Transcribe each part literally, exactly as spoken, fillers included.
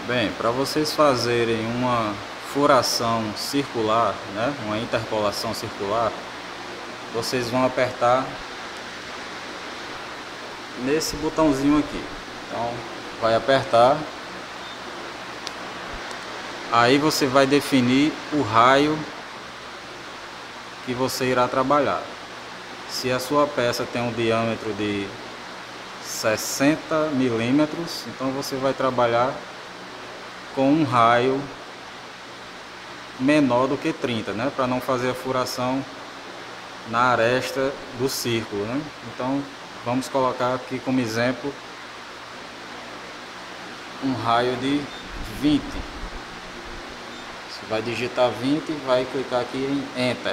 Bem, para vocês fazerem uma furação circular, né, uma interpolação circular, vocês vão apertar nesse botãozinho aqui. Então, vai apertar. Aí você vai definir o raio que você irá trabalhar. Se a sua peça tem um diâmetro de sessenta milímetros, então você vai trabalhar com um raio menor do que trinta, né, para não fazer a furação na aresta do círculo, né? Então vamos colocar aqui como exemplo um raio de vinte. Você vai digitar vinte e vai clicar aqui em Enter.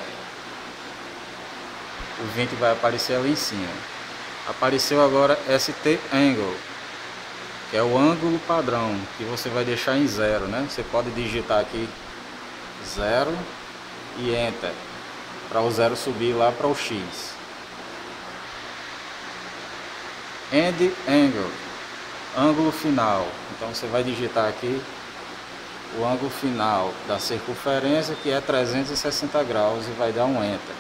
O vinte vai aparecer ali em cima. Apareceu agora S T Angle, que é o ângulo padrão, que você vai deixar em zero, né? Você pode digitar aqui zero e Enter, para o zero subir lá para o X. End Angle, ângulo final. Então você vai digitar aqui o ângulo final da circunferência, que é trezentos e sessenta graus, e vai dar um Enter.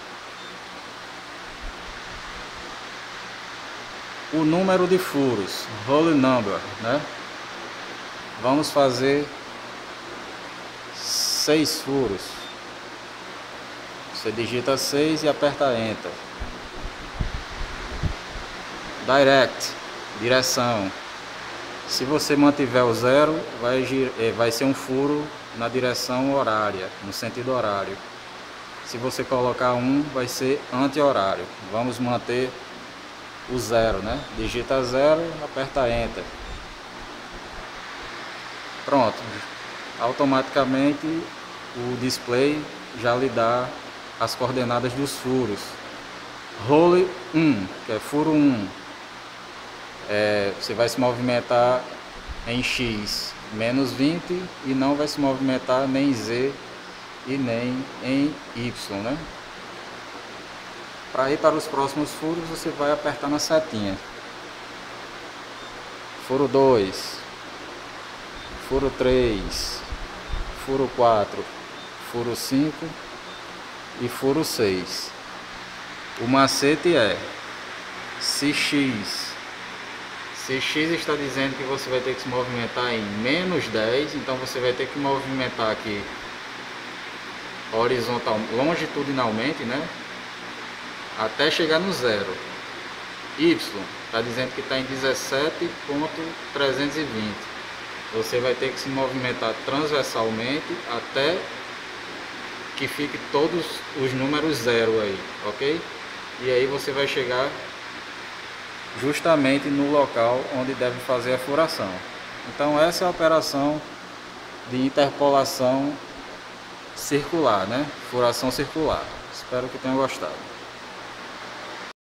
O número de furos, Hole Number, né? Vamos fazer seis furos. Você digita seis e aperta Enter. Direct, direção. Se você mantiver o zero, vai, vai ser um furo na direção horária, no sentido horário. Se você colocar um, vai ser anti-horário. Vamos manter o zero, né? Digita zero, aperta Enter. Pronto. Automaticamente o display já lhe dá as coordenadas dos furos. Hole um, que é furo um. É, você vai se movimentar em X menos vinte e não vai se movimentar nem em Z e nem em Y, né? Para ir para os próximos furos, você vai apertar na setinha. Furo dois, furo três, furo quatro, furo cinco e furo seis. O macete é se X. Se X está dizendo que você vai ter que se movimentar em menos dez, então você vai ter que movimentar aqui horizontal, longitudinalmente, né? Até chegar no zero. Y está dizendo que está em dezessete ponto trezentos e vinte. Você vai ter que se movimentar transversalmente até que fique todos os números zero aí, ok? E aí você vai chegar justamente no local onde deve fazer a furação. Então essa é a operação de interpolação circular, né? Furação circular. Espero que tenham gostado.